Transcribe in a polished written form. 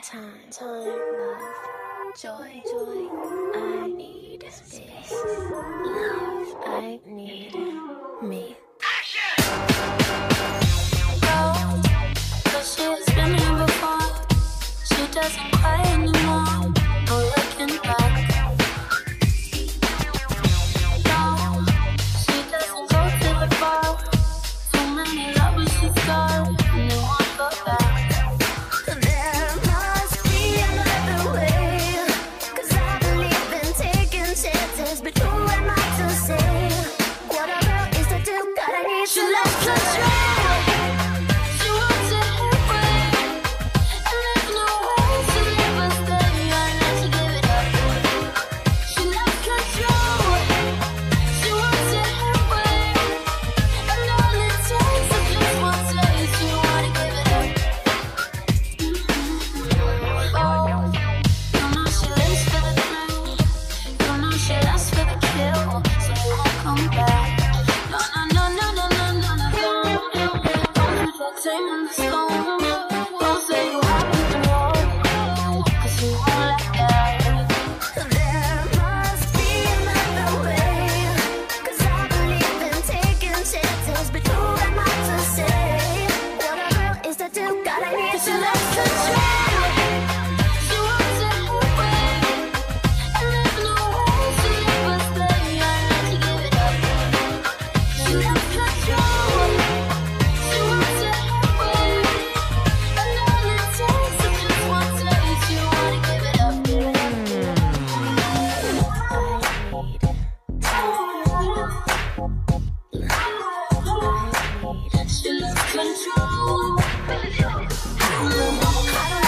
love, joy. I need space, love. I need me. Go, 'cause she has been here before. She doesn't cry anymore. No looking back. No, she doesn't go to the bar. Too many lovers she's got, and they won't go back. There must be another way, 'cause I believe in taking chances. But who am I to say what a girl is to do? God, I need She to loves control. She wants it her way, and there's no way to leave us stay unless you give it up. She loves control. She wants it her way, and all it takes is just one taste. You wanna give it up. Oh, you know she lives for the thrill. You know she lasts for the kill, so you won't come back. No, no, no, no, no, no, no, no, don't put that time on the stone. Don't say you haven't been wrong, 'cause you won't let that. There must be another way, 'cause I believe in taking chances. But who am I to say what a girl is to do? God, I need She to loves control. She wants it her way, and there's no way to leave us stay unless you give it up. She loves control. She wants it her way, and all it takes is just one taste. You wanna give it up. She loves control. I don't